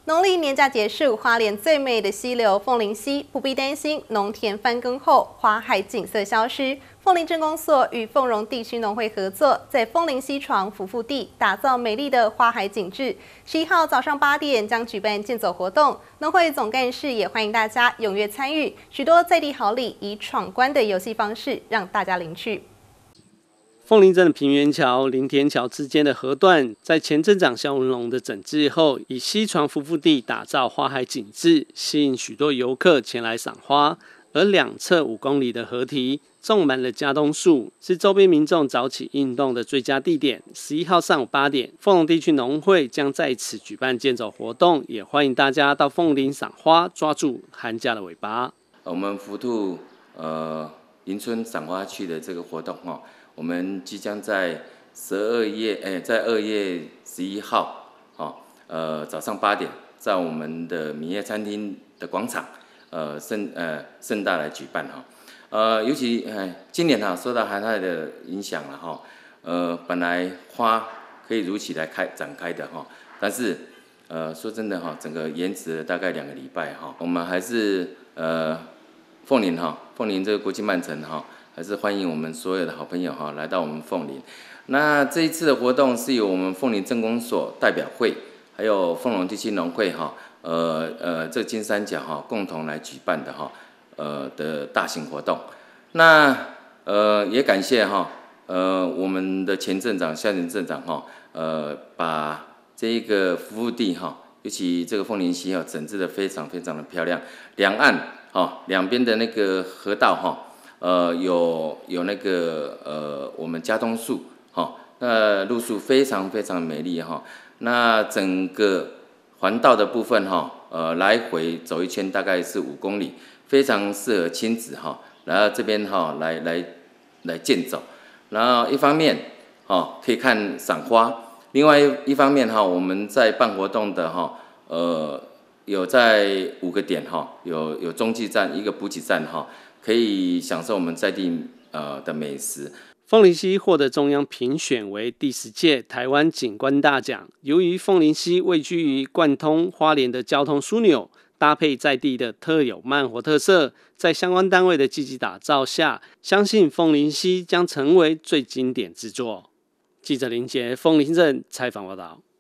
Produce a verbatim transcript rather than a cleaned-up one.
农历年假结束，花莲最美的溪流凤林溪不必担心农田翻耕后花海景色消失。凤林镇公所与凤荣地区农会合作，在凤林溪床浮复地打造美丽的花海景致。十一号早上八点将举办健走活动，农会总干事也欢迎大家踊跃参与。许多在地好礼以闯关的游戏方式让大家领取。 凤林镇的平原桥、林田桥之间的河段，在前镇长肖文龙的整治后，以溪床浮复地打造花海景致，吸引许多游客前来赏花。而两侧五公里的河堤种满了佳冬树，是周边民众早起运动的最佳地点。十一号上午八点，凤龙地区农会将在此举办健走活动，也欢迎大家到凤林赏花，抓住寒假的尾巴。 我们福兔呃迎春赏花区的这个活动哈。 我们即将在十二月，哎，在二月十一号，哦，呃，早上八点，在我们的米业餐厅的广场，呃，盛呃盛大来举办哈，呃，尤其哎，今年哈受到寒害的影响了哈，呃，本来花可以如期来开展开的哈，但是呃说真的哈，整个延迟了大概两个礼拜哈，我们还是呃凤林哈，凤林这个国际漫城哈。 还是欢迎我们所有的好朋友哈来到我们凤林。那这一次的活动是由我们凤林镇公所代表会，还有凤龙地区农会哈，呃呃这金三角哈共同来举办的哈，呃的大型活动。那呃也感谢哈，呃我们的前镇长、现任镇长哈，呃把这一个服务地哈，尤其这个凤林溪哈整治的非常非常的漂亮，两岸哈两边的那个河道哈。 呃，有有那个呃，我们佳冬树，哈、哦，那路树非常非常美丽哈、哦。那整个环道的部分哈、哦，呃，来回走一圈大概是五公里，非常适合亲子哈、哦，然后这边哈、哦、来来来健走。然后一方面哈、哦、可以看赏花，另外一一方面哈、哦、我们在办活动的哈、哦，呃，有在五个点哈、哦，有有中继站一个补给站哈。 可以享受我们在地呃的美食。 凤林溪获得中央评选为第十届台湾景观大奖。由于凤林溪位居于贯通花莲的交通枢纽，搭配在地的特有慢活特色，在相关单位的积极打造下，相信凤林溪将成为最经典之作。记者林杰，凤林镇采访报道。